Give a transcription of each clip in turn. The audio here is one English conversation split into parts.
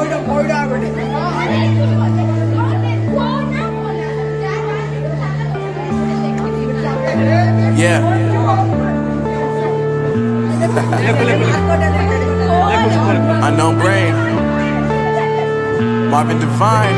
Yeah. Unknown Brain, Marvin Divine.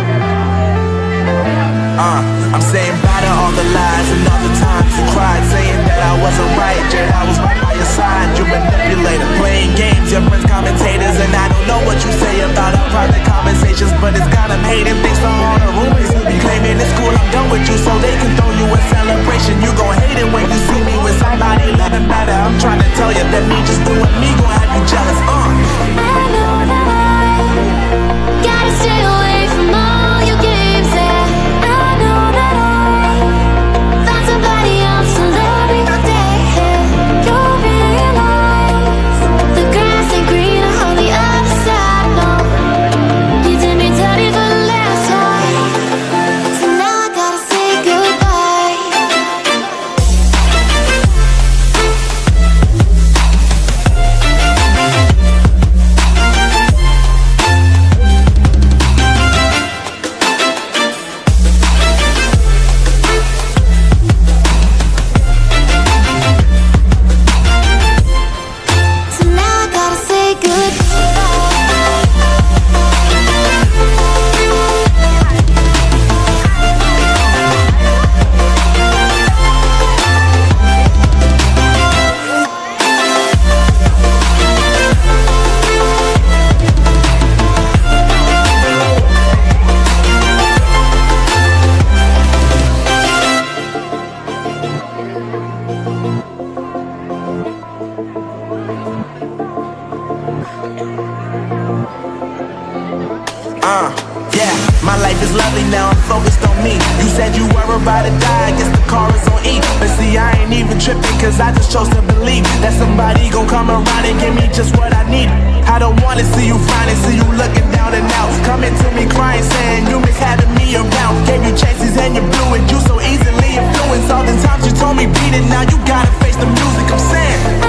I'm saying bye to all the lies and all the times you cried, saying that I wasn't right, yet I was right by your side. You manipulator, playing games, your friends commentators, and I don't know what you say about our private conversations, but it's got them hating. Thanks for all the rumors you be claiming. It's cool, I'm done with you, so they can throw you a celebration. You gon' hate it when you see me with somebody living better. I'm trying to tell you that me just doing me gon' have you jealous. I know that I gotta stay away from all your games. Yeah, I know that I found somebody else to love me today. You'll realize the grass ain't greener on the other side. No, you did me dirty for the last time, so now I gotta say goodbye. So now I gotta say goodbye. Yeah, my life is lovely now, I'm focused on me. You said you were about to die, I guess the car is on E. But see, I ain't even tripping, cause I just chose to believe that somebody gon' come around and give me just what I need. I don't wanna see you finding, see you looking down and out, coming to me crying, saying you miss having me around. Gave you chances and you blew it, you so easily influenced. All the times you told me beat it, now you gotta face the music. I'm saying